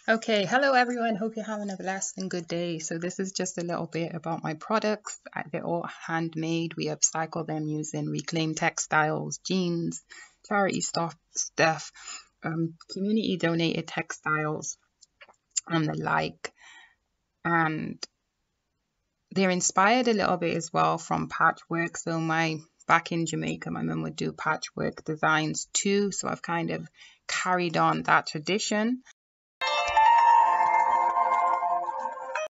Okay, hello everyone. Hope you're having a blessed and good day. So this is just a little bit about my products. They're all handmade. We upcycle them using reclaimed textiles, jeans, charity stuff, community donated textiles, and the like. And they're inspired a little bit as well from patchwork. So my back in Jamaica, my mum would do patchwork designs too. So I've kind of carried on that tradition.